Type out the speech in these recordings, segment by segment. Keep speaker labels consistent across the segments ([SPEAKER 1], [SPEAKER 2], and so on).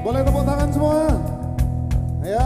[SPEAKER 1] Boleh tepuk tangan semua? Ya.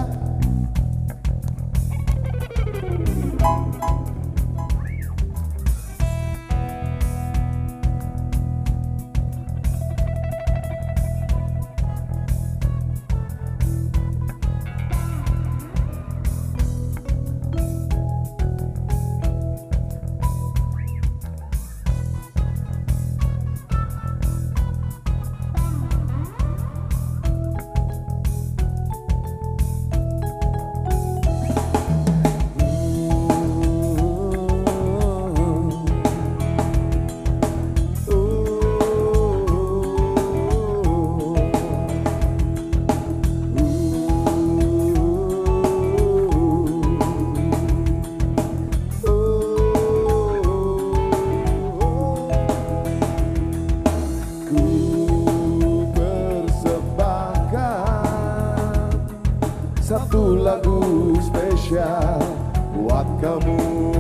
[SPEAKER 1] Satu lagu spesial buat kamu,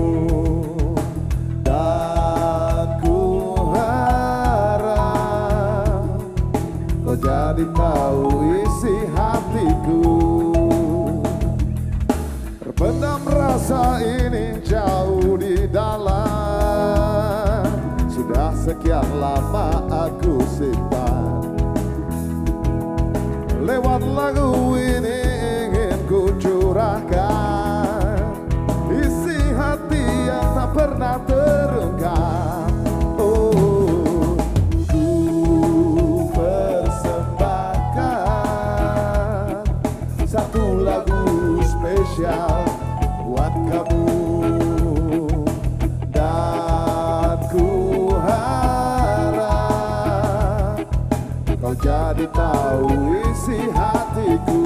[SPEAKER 1] dan ku harap kau jadi tahu isi hatiku. Terpendam rasa ini jauh di dalam, sudah sekian lama aku simpan. Lewat lagu ini ku curahkan isi hati yang tak pernah terungkap. Oh, ku persembahkan satu lagu spesial buat kamu, dan ku harap kau jadi tahu isi hatiku.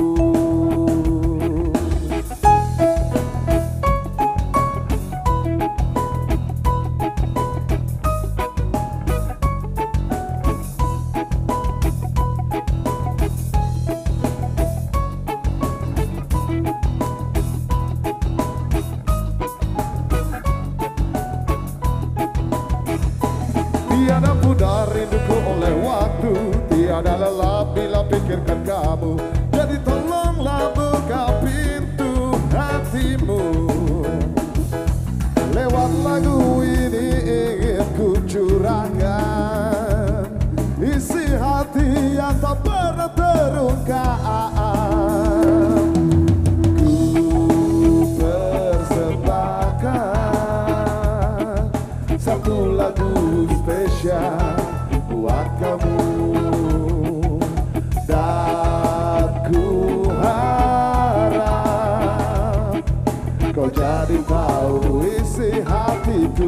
[SPEAKER 1] Tiada pudar rinduku oleh waktu, tiada lelah bila pikirkan kamu. Jadi tolonglah buka pintu hatimu. Lewat lagu ini ingin ku curahkan isi hati yang tak pernah terungkap. Ku persembahkan satu lagu spesial buat kamu, dan ku harap kau jadi tahu isi hatiku.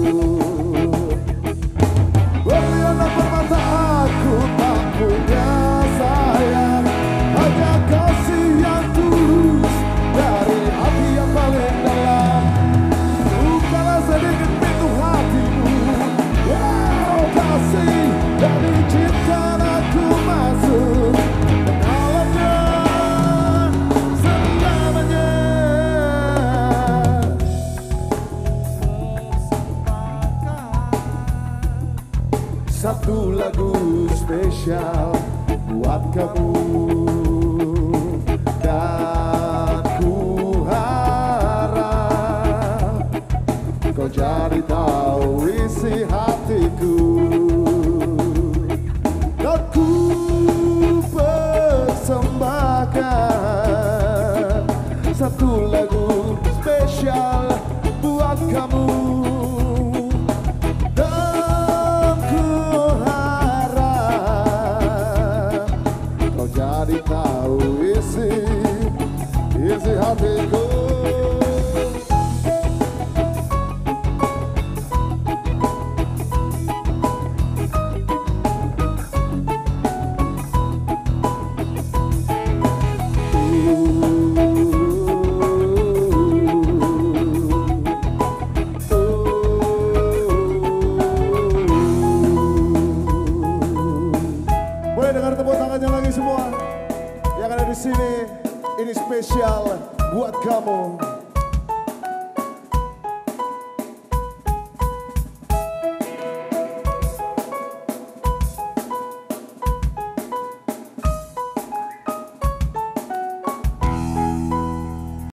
[SPEAKER 1] Beriana permata aku tak punya sayang, hanya kasih yang tulus dari hati yang paling dalam. Bukalah sedikit pintu hatimu, kasih dan izinkan aku masuk ke dalamnya selamanya. Satu lagu spesial buat kamu, dan ku harap kau jadi tahu isi hatiku. Dan ku persembahkan satu lagu spesial buat kamu, dan ku harap kau jadi tahu isi hatiku. Boleh dengar tepuk tangannya lagi semua yang ada di sini. Ini spesial buat kamu.